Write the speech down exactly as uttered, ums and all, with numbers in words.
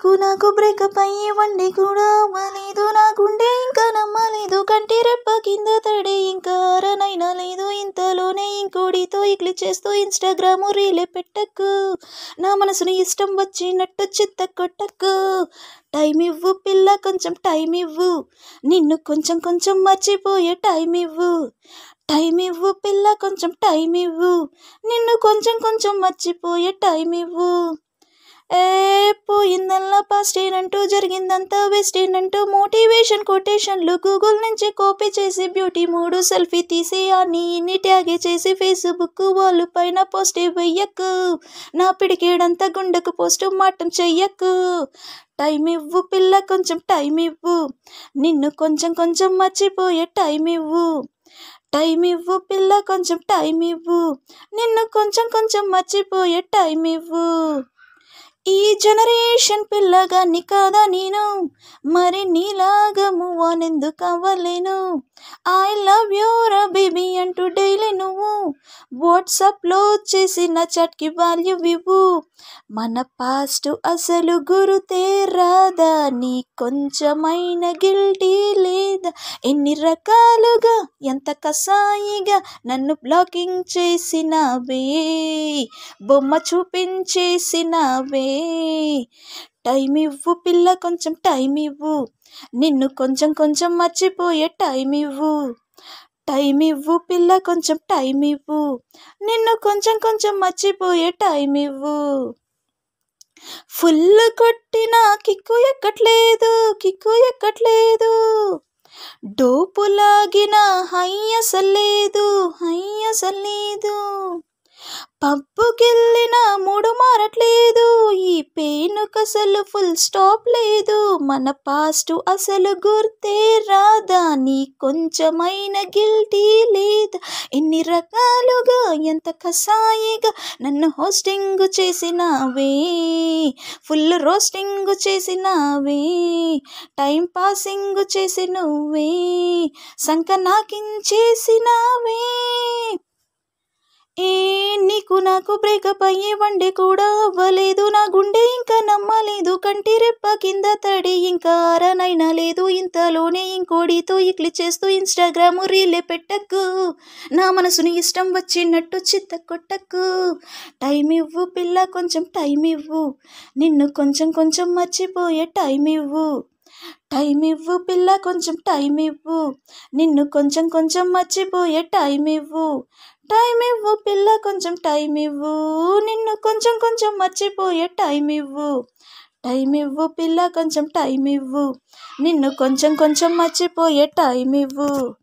నీకు నాకు బ్రేకప్ అయ్యే వన్డే కూడా అవ్వలేదు, నా గుండె ఇంకా నమ్మలేదు, కంటి రెప్ప కింద తడే ఇంకా అరనైనా లేదు, ఇంతలోనే ఇంకోడితో ఇక్లి చేస్తూ ఇన్స్టాగ్రాము రీలే పెట్టకు, నా మనసుని ఇష్టం వచ్చినట్టు చిత్త కొట్టకు, టైం ఇవ్వు పిల్ల కొంచెం టైం ఇవ్వు, నిన్ను కొంచెం కొంచెం మర్చిపోయే టైం ఇవ్వు, టైం ఇవ్వు పిల్ల కొంచెం టైం ఇవ్వు, నిన్ను కొంచెం కొంచెం మర్చిపోయే టైం ఇవ్వు. ఏ పోయిందల్లా పాస్టేనంటూ జరిగిందంతా వెస్టేనంటూ మోటివేషన్ కొటేషన్లు గూగుల్ నుంచి కాపీ చేసి బ్యూటీ మూడు సెల్ఫీ తీసి అన్ని ఇన్ని ట్యాగే చేసి ఫేస్బుక్ వాళ్ళు పైన పోస్టే వెయ్యకు, నా పిడికేడంతా గుండెకు పోస్టు మాటం చెయ్యకు, టైం ఇవ్వు పిల్ల కొంచెం టైం ఇవ్వు, నిన్ను కొంచెం కొంచెం మర్చిపోయే టైం ఇవ్వు, టైం ఇవ్వు పిల్ల కొంచెం టైం ఇవ్వు, నిన్ను కొంచెం కొంచెం మర్చిపోయే టైం ఇవ్వు. ఈ జనరేషన్ పిల్లగాన్ని కాదా నేను, మరి నీలాగా మూవ్ ఆన్ ఎందుకు అవ్వలేను, ఐ లవ్ యూ రా బేబీ అంటూ డైలీ నువ్వు వాట్సాప్లో చేసిన చాట్కి వాల్యూ ఇవ్వు, మన పాస్ట్ అసలు గురుతే రాదా, నీ కొంచెమైన గిల్టీ లేదా, ఎన్ని రకాలుగా ఎంత కసాయిగా నన్ను బ్లాకింగ్ చేసినవే, బొమ్మ చూపించేసినవే, టైం ఇవ్వు పిల్ల కొంచెం టైం ఇవ్వు, నిన్ను కొంచెం కొంచెం మర్చిపోయే టైం ఇవ్వు, టైం ఇవ్వు పిల్ల కొంచెం టైం ఇవ్వు, నిన్ను కొంచెం కొంచెం మర్చిపోయే టైం ఇవ్వు. ఫుల్ కొట్టిన కిక్కు ఎక్కట్లేదు, కిక్కు ఎక్కట్లేదు, డోపు లాగిన హై అసలేదు, హై అసలేదు, పబ్బుకెళ్ళిన మూడు మారట్లేదు, ఈ పెయిన్కు అసలు ఫుల్ స్టాప్ లేదు, మన పాస్ట్ అసలు గుర్తే రాదా, నీ కొంచెమైన గిల్టీ లేదా, ఎన్ని రకాలుగా ఎంత కసాయిగా నన్ను హోస్టింగ్ చేసినవే, ఫుల్ రోస్టింగ్ చేసినవే, టైం పాసింగ్ చేసి నువ్వే సంక నాకించేసినవే. ఏ నీకు నాకు బ్రేకప్ అయ్యే వన్డే కూడా అవ్వలేదు, నా గుండె ఇంకా నమ్మలేదు, కంటి రెప్ప కింద తడి ఇంకా అరనైనా లేదు, ఇంతలోనే ఇంకోడితో ఇక్లి చేస్తూ ఇన్స్టాగ్రాము రీలే పెట్టకు, నా మనసుని ఇష్టం వచ్చినట్టు చిత్త కొట్టకు, టైం ఇవ్వు పిల్ల కొంచెం టైం ఇవ్వు, నిన్ను కొంచెం కొంచెం మర్చిపోయే టైం ఇవ్వు, టైం ఇవ్వు పిల్ల కొంచెం టైం ఇవ్వు, నిన్ను కొంచెం కొంచెం మర్చిపోయే టైం ఇవ్వు, టైం ఇవ్వు పిల్ల కొంచెం టైం ఇవ్వు, నిన్ను కొంచెం కొంచెం మర్చిపోయే టైం ఇవ్వు, టైం ఇవ్వు పిల్ల కొంచెం టైం ఇవ్వు, నిన్ను కొంచెం కొంచెం మర్చిపోయే టైం ఇవ్వు.